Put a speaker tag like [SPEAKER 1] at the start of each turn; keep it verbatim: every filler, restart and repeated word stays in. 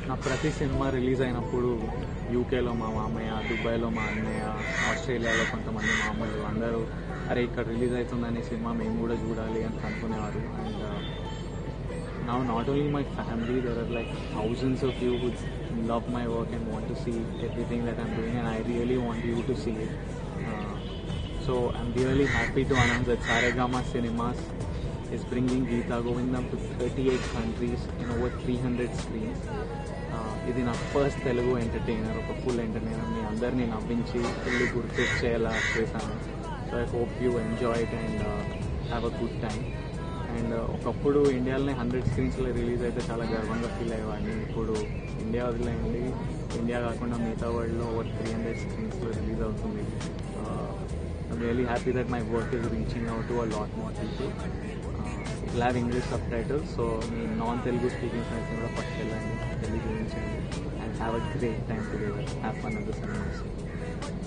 [SPEAKER 1] నా ప్రతి cinema release అయినప్పుడు యూకేలో మా మామయ్య, దుబాయ్లో మా అన్నయ్య, ఆస్ట్రేలియాలో కొంతమంది మామూలు అందరూ అరే ఇక్కడ రిలీజ్ అవుతుందని సినిమా మేము కూడా చూడాలి అని అనుకునేవారు. And now not only my family, there are like thousands of you who love my work and want to see everything that I'm doing, and I really want you to see it. Uh, so I'm really happy to announce that Saregama Cinemas is bringing Geeta Govindam to thirty-eight countries in over three hundred screens. ఇది నా first Telugu entertainer, ఒక full entertainer. మీ అందరినీ నవ్వించి full గుర్తొచ్చేలా చేశాను. So I hope you enjoy it and have a good time. And ఒకప్పుడు ఇండియాలోనే హండ్రెడ్ స్క్రీన్స్లో రిలీజ్ అయితే చాలా గర్వంగా ఫీల్ అయ్యేవాడిని. ఇప్పుడు ఇండియా వదిలేయండి, ఇండియా కాకుండా మిగతా వరల్డ్లో ఓవర్ త్రీ హండ్రెడ్ స్క్రీన్స్లో రిలీజ్ అవుతుంది. I'm really happy that my work is reaching out to a lot more people. It have English subtitles, so మీ నాన్ తెలుగు స్పీకింగ్ ఫ్రెండ్స్ని కూడా పట్టుకెళ్ళండి, తెలుగు చూపించండి, and have a great time together. Have fun at the cinemas.